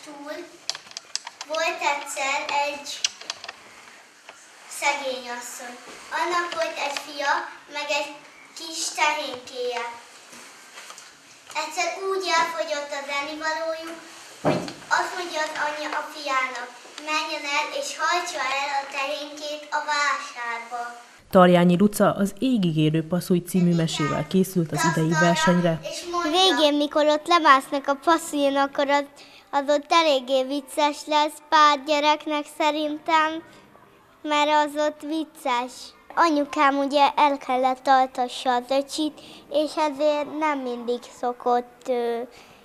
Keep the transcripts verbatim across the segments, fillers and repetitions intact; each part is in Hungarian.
túl volt egyszer egy szegény asszony. Annak volt egy fia, meg egy kis tehénkéje. Egyszer úgy elfogyott az ennivalójuk, hogy azt mondja az anyja a fiának, menjen el és hajtsa el a tehénkét a vásárba. Tarjányi Luca az Égig érő passzúj című mesével készült az idei versenyre. Végén, mikor ott lemásznak a passzújon, akkor az, az ott eléggé vicces lesz pár gyereknek szerintem, mert az ott vicces. Anyukám ugye el kellett altassa az öcsit, és ezért nem mindig szokott ö,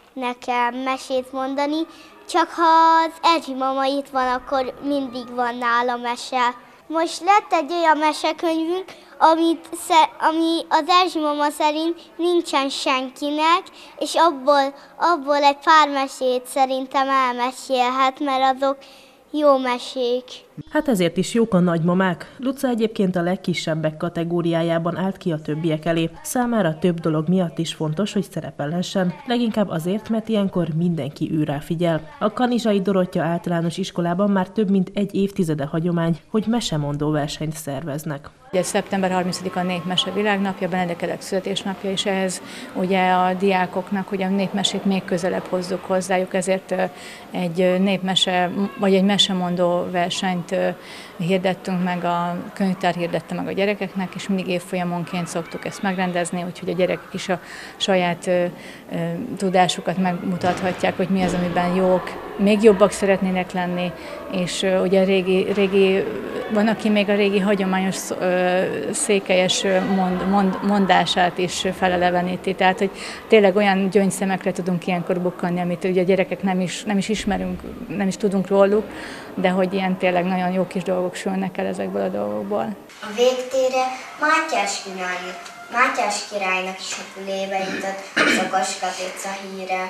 nekem mesét mondani, csak ha az Erzsi mama itt van, akkor mindig van nála mese. Most lett egy olyan mesekönyvünk, amit, ami az Erzsi mama szerint nincsen senkinek, és abból, abból egy pár mesét szerintem elmesélhet, mert azok jó mesék. Hát ezért is jók a nagymamák. Luca egyébként a legkisebbek kategóriájában állt ki a többiek elé. Számára több dolog miatt is fontos, hogy szerepelhessen. Leginkább azért, mert ilyenkor mindenki ő rá figyel. A Kanizsai Dorottya Általános Iskolában már több mint egy évtizede hagyomány, hogy mesemondó versenyt szerveznek. Ugye szeptember harmincadika a Népmese Világnapja, Benedek születésnapja, és ehhez ugye a diákoknak ugye a népmesét még közelebb hozzuk hozzájuk, ezért egy népmese, vagy egy mesemondó versenyt hirdettünk meg, a könyvtár hirdette meg a gyerekeknek, és mindig évfolyamonként szoktuk ezt megrendezni, úgyhogy a gyerekek is a saját ö, ö, tudásukat megmutathatják, hogy mi az, amiben jók, még jobbak szeretnének lenni, és ö, ugye a régi, régi, van, aki még a régi hagyományos ö, székelyes mond, mond, mondását is feleleveníti, tehát hogy tényleg olyan gyöngyszemekre tudunk ilyenkor bukkanni, amit ugye a gyerekek nem is, nem is ismerünk, nem is tudunk róluk, de hogy ilyen tényleg nagyon jó kis dolgok sülnek el ezekből a dolgokból. A végtére Mátyás király, Mátyás királynak is a fülébe jutott Szokos Katica híre.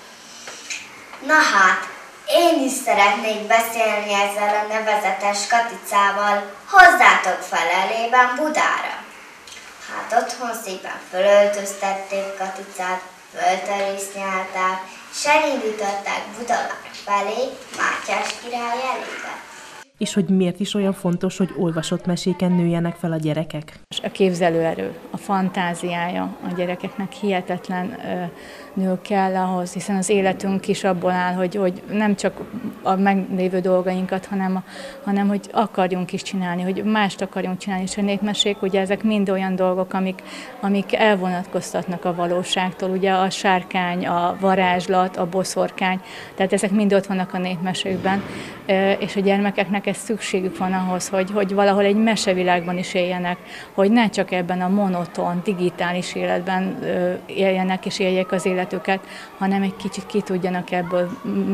Na hát, én is szeretnék beszélni ezzel a nevezetes Katicával, hozzátok fel elében Budára. Hát otthon szépen fölöltöztették Katicát, fölterésznyálták, és elindították Budavár felé, Mátyás király elébe. És hogy miért is olyan fontos, hogy olvasott meséken nőjenek fel a gyerekek? A képzelőerő, a fantáziája a gyerekeknek hihetetlen nő kell ahhoz, hiszen az életünk is abból áll, hogy, hogy nem csak a meglévő dolgainkat, hanem, a, hanem hogy akarjunk is csinálni, hogy mást akarjunk csinálni, és a népmesék, ugye ezek mind olyan dolgok, amik, amik elvonatkoztatnak a valóságtól, ugye a sárkány, a varázslat, a boszorkány, tehát ezek mind ott vannak a népmesékben, és a gyermekeknek ez szükségük van ahhoz, hogy, hogy valahol egy mesevilágban is éljenek, hogy ne csak ebben a monoton, digitális életben éljenek és éljék az életüket, hanem egy kicsit ki tudjanak ebből,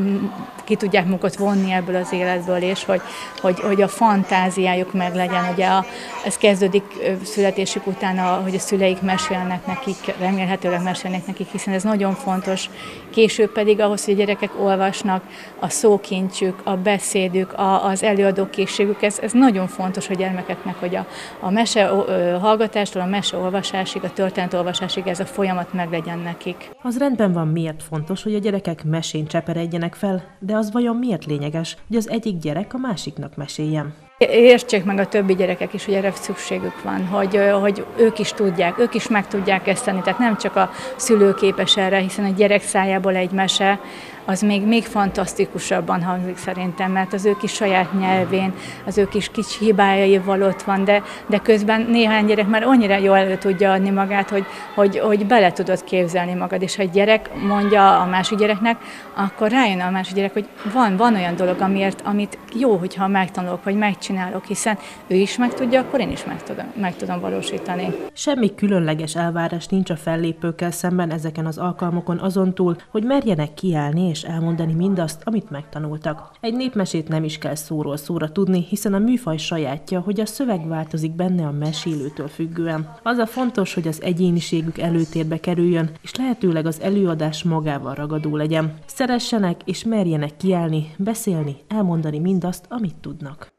ki tudják magukat vonni ebből az életből, és hogy, hogy, hogy a fantáziájuk meg legyen. Ugye a, ez kezdődik születésük után, a, hogy a szüleik mesélnek nekik, remélhetőleg mesélnek nekik, hiszen ez nagyon fontos. Később pedig ahhoz, hogy a gyerekek olvasnak, a szókincsük, a beszédük, a, az előadókészségük, ez, ez nagyon fontos a gyermekeknek, hogy a, a mese hallgatástól, a mese olvasásig, a történet olvasásig ez a folyamat meglegyen nekik. Az rendben van, miért fontos, hogy a gyerekek mesén cseperedjenek fel, de az vajon miért lényeges, hogy az egyik gyerek a másiknak meséljen? Értsék meg a többi gyerekek is, hogy erre szükségük van, hogy, hogy ők is tudják, ők is meg tudják ezt tenni, tehát nem csak a szülő képes erre, hiszen a gyerek szájából egy mese, az még, még fantasztikusabban hangzik szerintem, mert az ő kis saját nyelvén, az ő kis kicsi hibájaival ott van, de, de közben néhány gyerek már annyira jól elő tudja adni magát, hogy, hogy, hogy bele tudod képzelni magad, és ha egy gyerek mondja a másik gyereknek, akkor rájön a másik gyerek, hogy van, van olyan dolog, amiért, amit jó, hogyha megtanulok, vagy megcsinálok, hiszen ő is meg tudja, akkor én is meg tudom, meg tudom valósítani. Semmi különleges elvárás nincs a fellépőkkel szemben ezeken az alkalmokon azon túl, hogy merjenek kiállni és elmondani mindazt, amit megtanultak. Egy népmesét nem is kell szóról szóra tudni, hiszen a műfaj sajátja, hogy a szöveg változik benne a mesélőtől függően. Az a fontos, hogy az egyéniségük előtérbe kerüljön, és lehetőleg az előadás magával ragadó legyen. Szeressenek és merjenek kiállni, beszélni, elmondani mindazt, amit tudnak.